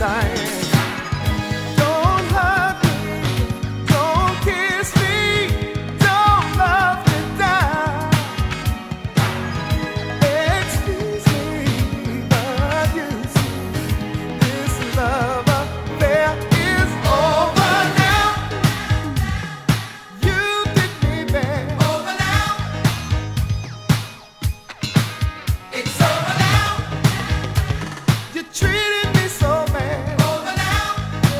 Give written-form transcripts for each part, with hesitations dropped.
dying. Don't hurt me, don't kiss me, don't love me down. Excuse me, but you see, this love affair is over now. You did me bad. Over now. It's over now. You treated me so bad. Over now.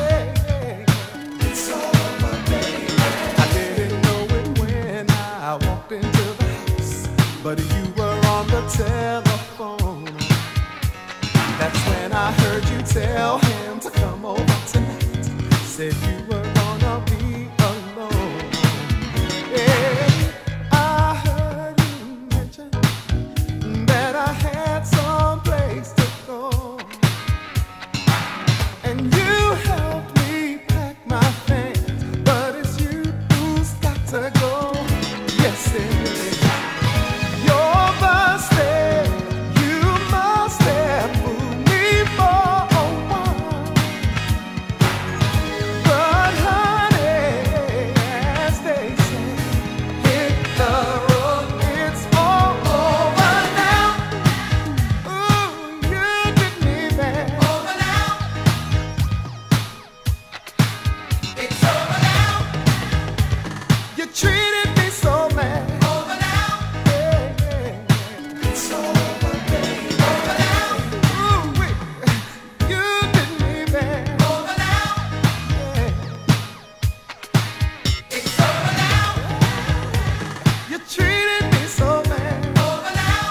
It's over, baby. I didn't know it when I walked into the house, but you were on the telephone. That's when I heard you tell him to come over tonight. Said you were gonna be alone. Yeah, I heard you mention that I had some place to go, and you helped me pack my things, but it's you who's got to go. Yes, it is. You're busted. You must have fooled me for a while. But honey, as they say, hit the road. It's all over now. Ooh, you did me bad. Over now. It's over now. You treated me so bad. Over now. It's over, baby. Over now. Ooh, wait. You did me bad. Over now. It's over now. You treated me so bad. Over now.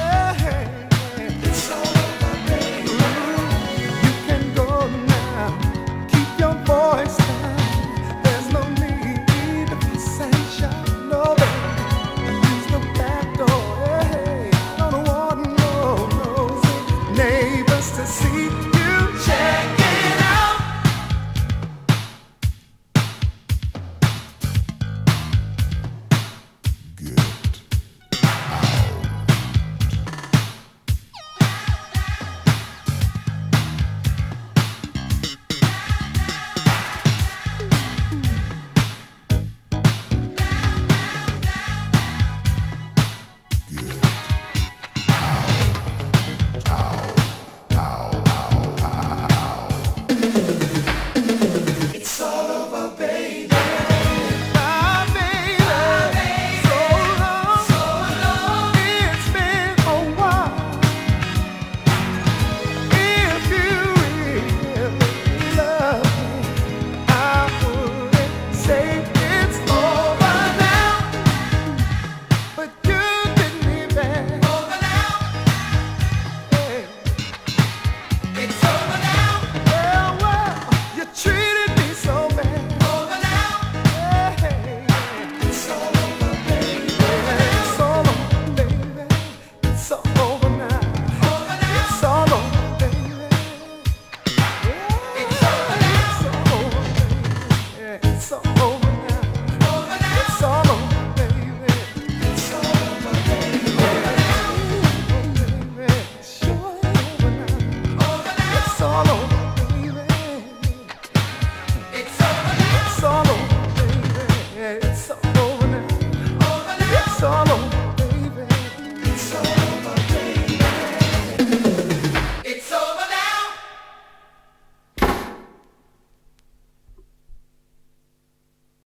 It's over, baby. You can go now. Keep your voice down. There's no need to be sunshine. No, baby. Use the back door. Don't want no nosy neighbors to see.